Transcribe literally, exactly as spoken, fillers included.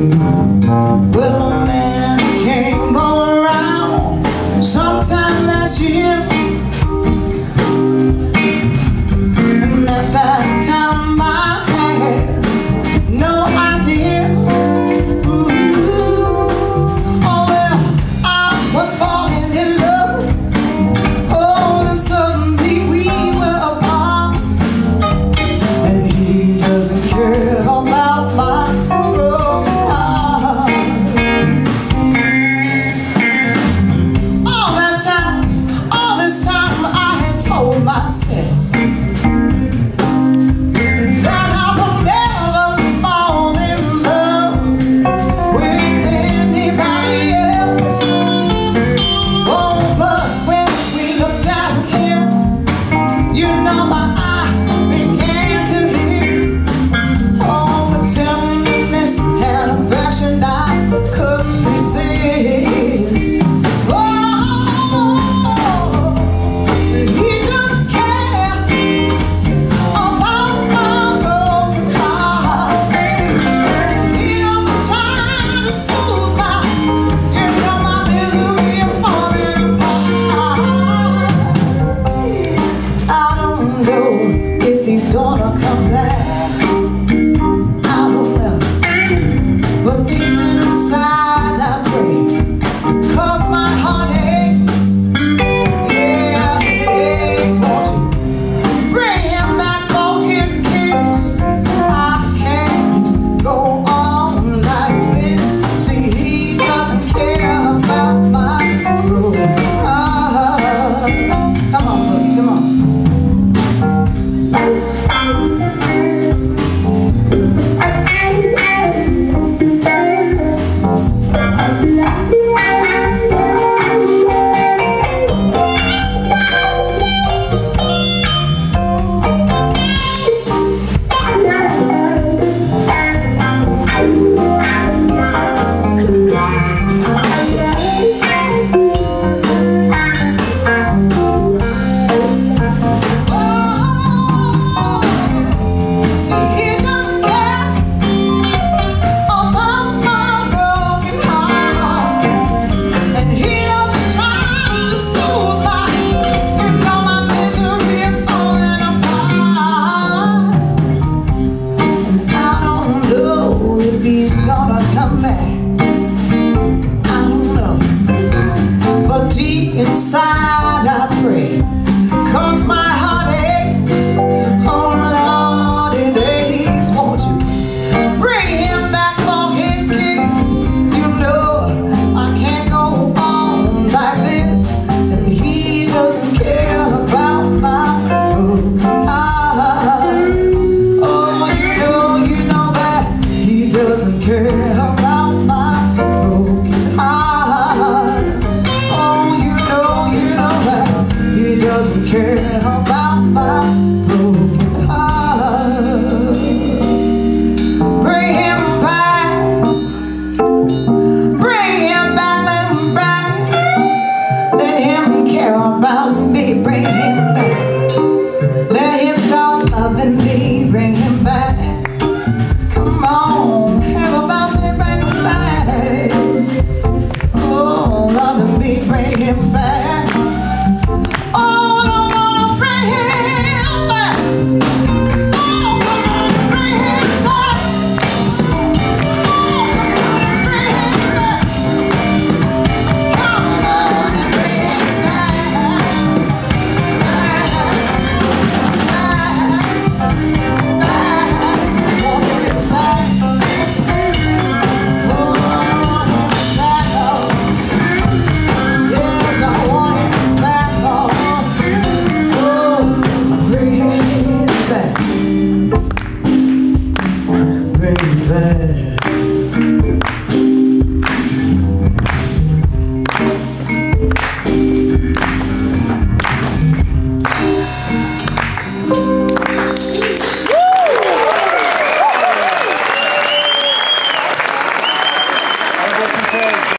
Well, a man came around sometime last year, and at that time I had no idea. Ooh, oh well, I was falling in love. Oh, then suddenly we were apart, and he doesn't care about my broken heart. All that time, all this time I had told myself gonna come back. I don't know, but deep inside I pray, 'cause my heart aches. Yeah, it aches. Won't you bring him back for his kiss? I can't go on like this. See, he doesn't care about my broken heart. Come on, buddy, come on. He's gonna come back. I don't know, but deep inside I pray, 'cause my heart aches. Oh Lord, it aches. Won't you bring him back for his kiss? You know I can't go on like this, and he doesn't care about my broken heart. Oh, you know, you know that he doesn't care.